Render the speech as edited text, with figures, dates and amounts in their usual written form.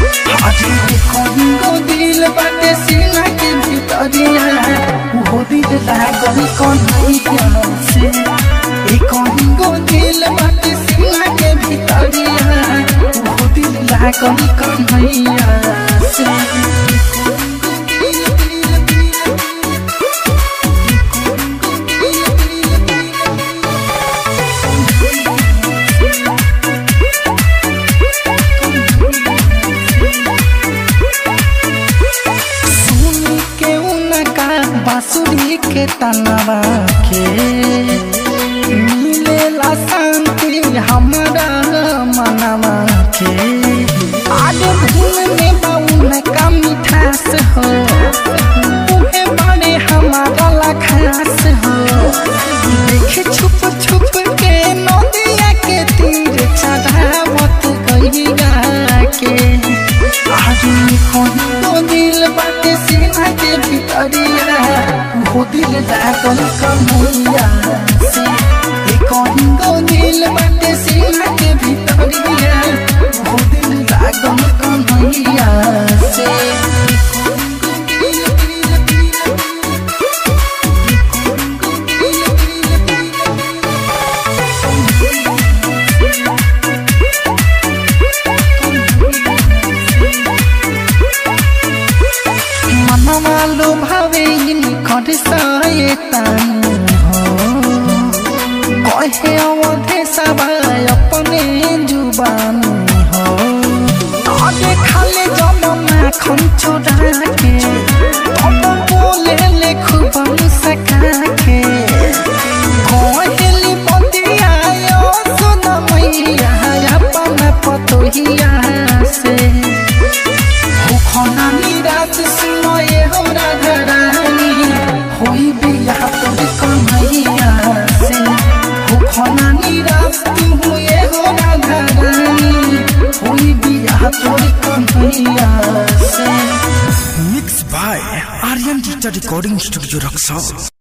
को दिल बाटे सीना के भीतरिया वो दिल लागल कन्हैया से को दिल बाटे सीना के भीतरिया वो दिल लागल कन्हैया से। बांसुरी के तनवा के मिलेला शांति हमारा मनवा के आगे धुन में बाउन का मिठास हो उहे बड़े हमारा लखास हो देखे छुप छुप के नदिया के तीर चढ़ावत गईगा के आगे को दिल बाटे सीना के भीतरिया वो दिल लागल कन्हैया से को दिल बाटे सीना के भीतरिया वो दिल लागल कन्हैया से। मनवा भावे खड़ सैतान हो कहे अवधे सबाय अपने जुबान हो आगे खाले जब माखन चोरा के अब बोले ले खूब सका के कहली बतिया सुन मैया अपन पतोहिया से खाना निराश सुनए हो राधा रानी होई बिया तोर कन्हैया से हो खाना निराश तू हुए हो राधा रानी होई बिया तोर कन्हैया से। Mix by Aryan digital recording studio Raxaul.